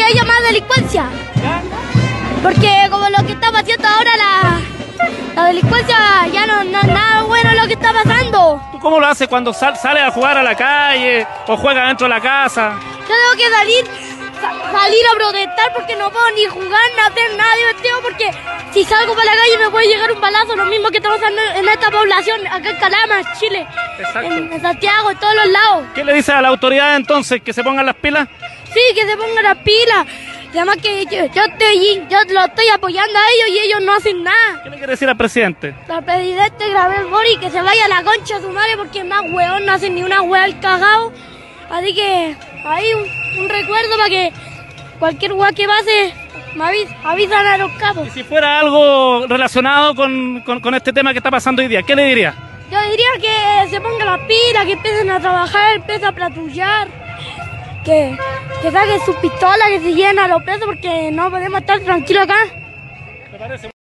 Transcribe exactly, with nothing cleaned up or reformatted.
haya más delincuencia. Porque como lo que está pasando ahora, la, la delincuencia ya no, no es nada bueno lo que está pasando. ¿Tú cómo lo haces cuando sal, sales a jugar a la calle o juegas dentro de la casa? Yo tengo que salir, sa salir a protestar porque no puedo ni jugar ni hacer nada divertido, porque si salgo para la calle me puede llegar un balazo, lo mismo que está pasando en esta población, acá en Calama, Chile, en, en Santiago, en todos los lados. ¿Qué le dices a la autoridad entonces? ¿Que se pongan las pilas? Sí, que se pongan las pilas. Además que yo, yo, estoy, yo lo estoy apoyando a ellos y ellos no hacen nada. ¿Qué le quiere decir al presidente? Al presidente Gabriel Boric que se vaya a la concha de su madre, porque más hueón no hacen ni una hueá al cagao. Así que ahí un, un recuerdo para que cualquier hueá que pase me avis, avisan a los capos. Y si fuera algo relacionado con, con, con este tema que está pasando hoy día, ¿qué le diría? Yo diría que se pongan las pilas, que empiecen a trabajar, empiecen a patrullar, que, que saquen sus pistolas, que se lleven a los presos, porque no podemos estar tranquilos acá. ¿Te parece?